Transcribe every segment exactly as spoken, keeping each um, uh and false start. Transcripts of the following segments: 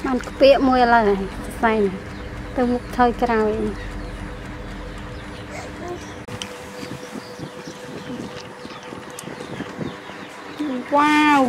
มันเปียมวยอะไรใส่ตัวมุกเทยกระไรว้าว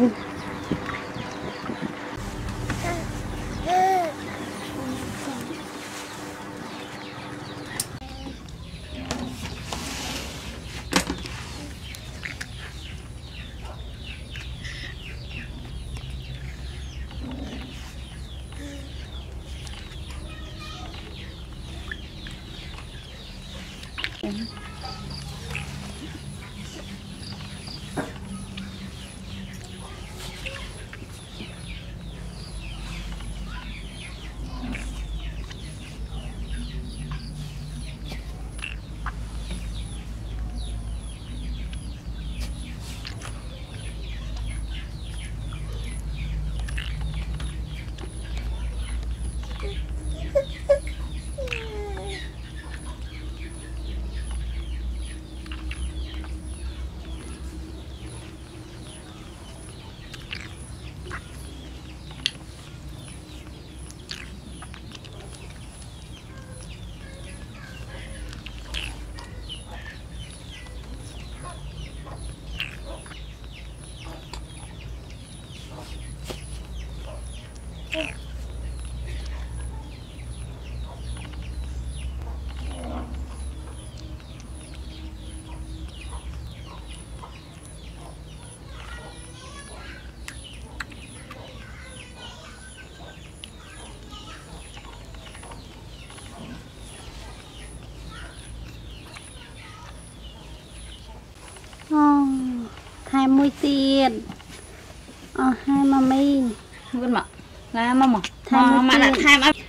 hai mươi tiền ờ hai mà mi quên mà là mama thay mà mà là thay mà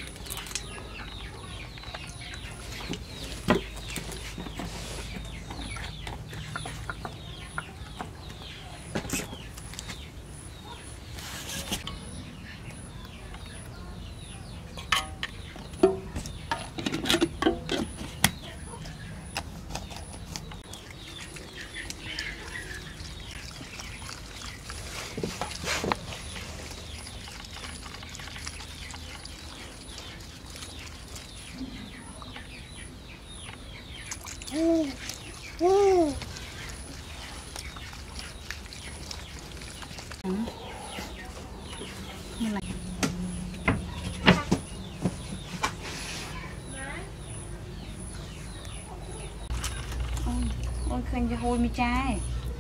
ôi khanh cho hôi mi trai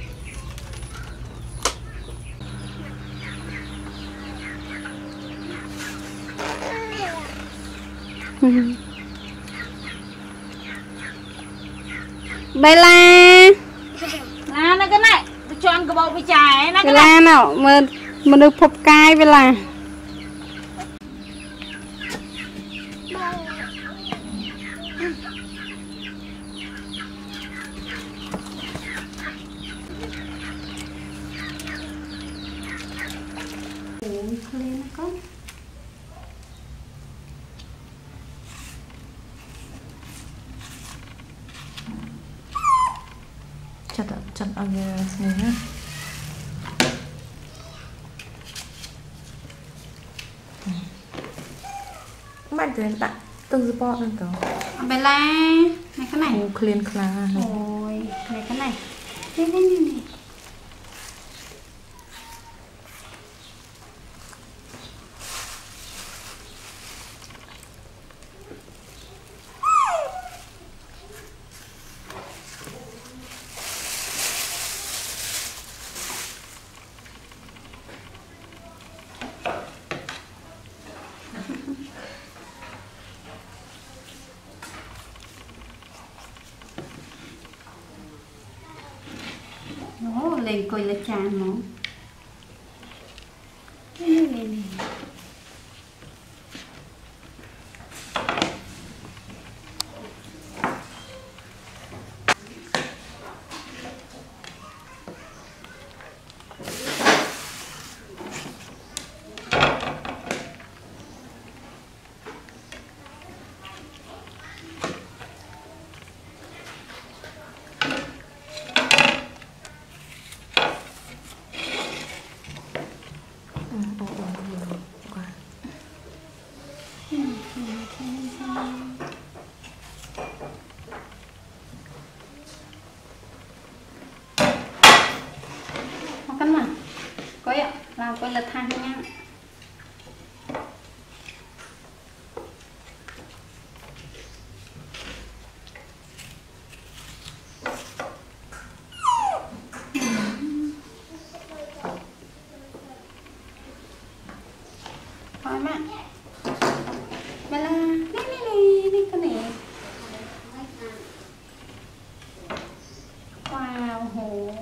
Bê la là nó cái này tôi cho ăn cái bầu mi trai nó cái la nào mà mà được phộp cay bê la chặt chặt ở này nhá bạn tuyển bạn từng sport lên đó Bê la này cái này clean class ôi này cái này đây đây này này nó lên coi là chán nó này này này phải là thang nha. Thôi mẹ. Mẹ là đi đi đi đi cái này. Wow, hổ.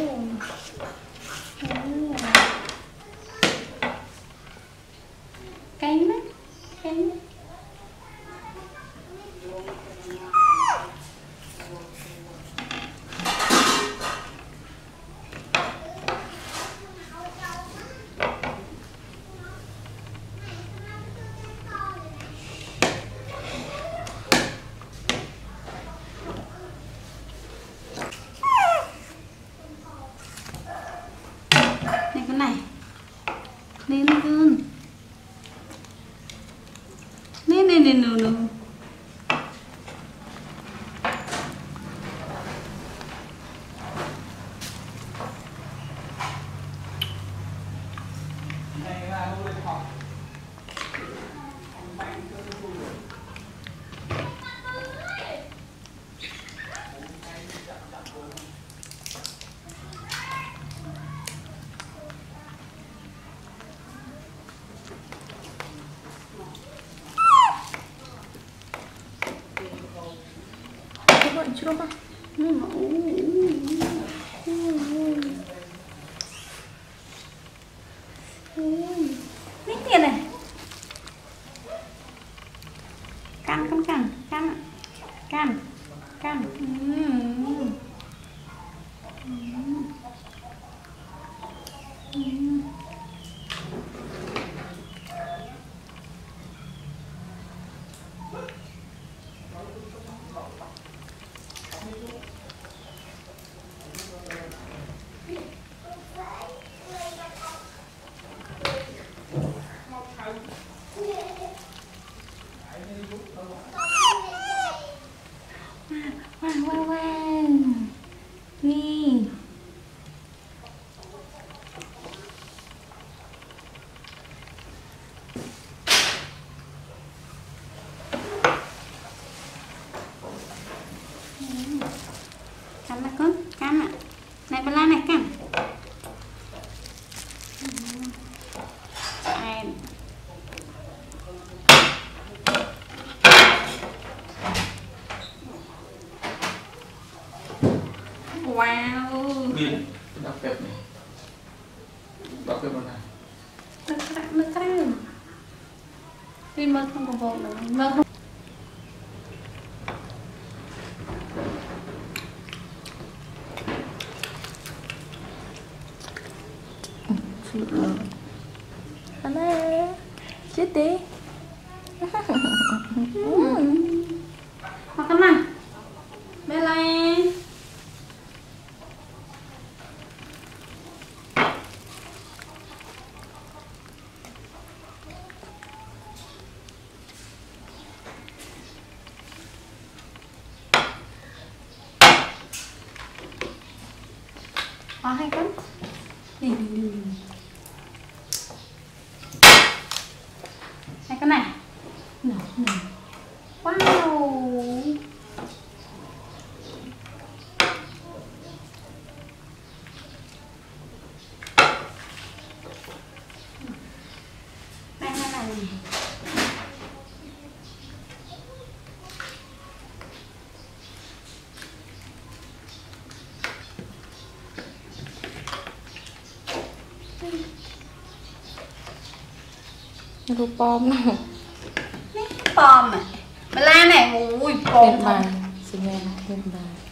Cây mắt, cây mắt. Này lên con lên lên lên nụ nụ Chưa mà. Lấy tiền này. Can can can can can can. Mm. Mm. Mm. Wow, wow, wow. Nè. Cắn là con, cắn ạ. Này bà la này cắn. Em. Wow. Pin, đọc kẹp này. Đọc kẹp này. Nó căng, nó căng. Pin mơ không có vội nữa. Mơ không. Hello. Chết đi. Makan lah. Bella. Có hay không? Đi đi đi. Hai cái này. Nè, nè. Wow. Đây hai này. Đồ bom nào. Bom này. Bà la này, ui bom Lên bàn. Xin em lên bàn.